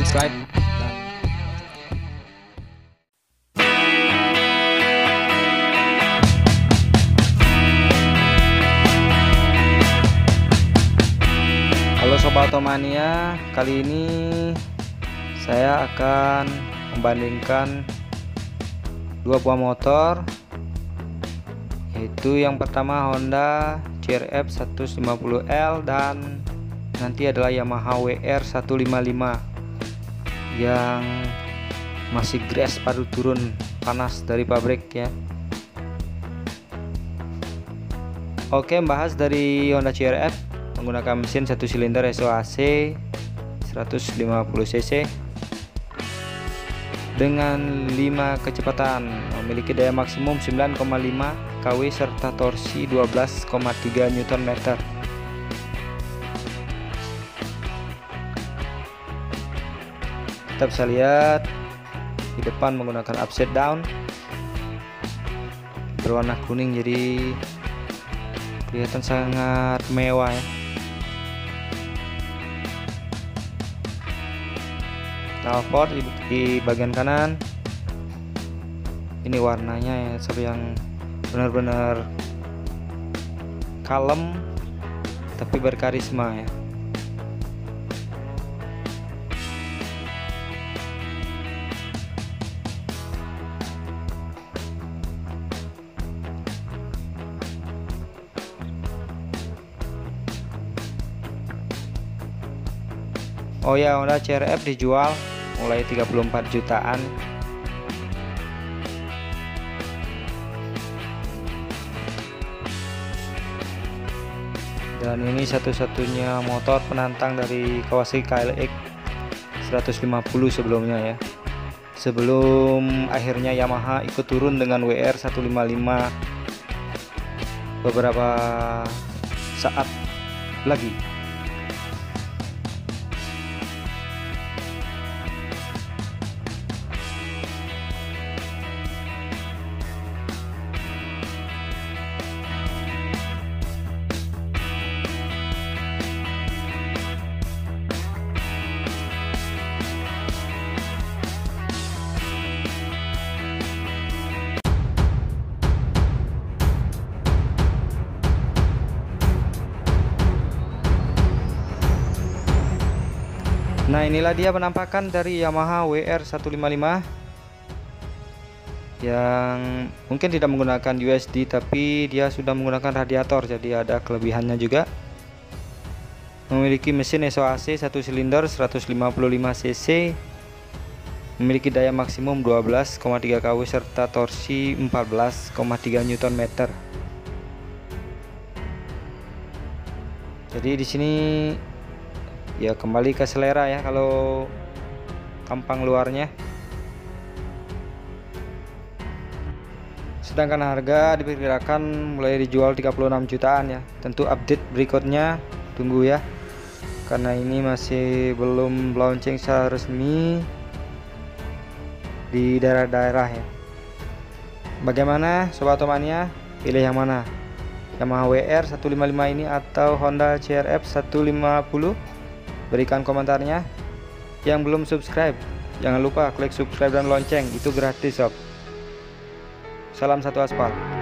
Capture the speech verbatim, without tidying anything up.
subscribe dan halo Sobat Otomania, kali ini saya akan membandingkan dua buah motor, yaitu yang pertama Honda C R F seratus lima puluh L dan nanti adalah Yamaha W R seratus lima puluh lima yang masih grass padu turun panas dari pabrik ya. Oke, membahas dari Honda C R F menggunakan mesin satu silinder S O A C seratus lima puluh cc dengan lima kecepatan, memiliki daya maksimum sembilan koma lima kilowatt serta torsi dua belas koma tiga newton meter. Kita bisa lihat di depan menggunakan upside down berwarna kuning, jadi kelihatan sangat mewah ya. Knalpot di, di bagian kanan ini warnanya ya, seperti yang benar-benar kalem tapi berkarisma ya. Oh ya, Honda C R F dijual mulai tiga puluh empat jutaan. Dan ini satu-satunya motor penantang dari Kawasaki K L X seratus lima puluh sebelumnya ya. Sebelum akhirnya Yamaha ikut turun dengan W R seratus lima puluh lima beberapa saat lagi. Nah, inilah dia penampakan dari Yamaha W R seratus lima puluh lima yang mungkin tidak menggunakan U S D, tapi dia sudah menggunakan radiator, jadi ada kelebihannya juga. Memiliki mesin S O A C satu silinder seratus lima puluh lima cc, memiliki daya maksimum dua belas koma tiga kilowatt serta torsi empat belas koma tiga newton meter. Jadi di sini ya kembali ke selera ya kalau tampang luarnya. Sedangkan harga diperkirakan mulai dijual tiga puluh enam jutaan ya. Tentu update berikutnya tunggu ya, karena ini masih belum launching secara resmi di daerah-daerah ya. Bagaimana Sobat Otomania, pilih yang mana? Yamaha W R seratus lima puluh lima ini atau Honda C R F seratus lima puluh? Berikan komentarnya. Yang belum subscribe, jangan lupa klik subscribe dan lonceng, itu gratis sob. Salam satu aspal.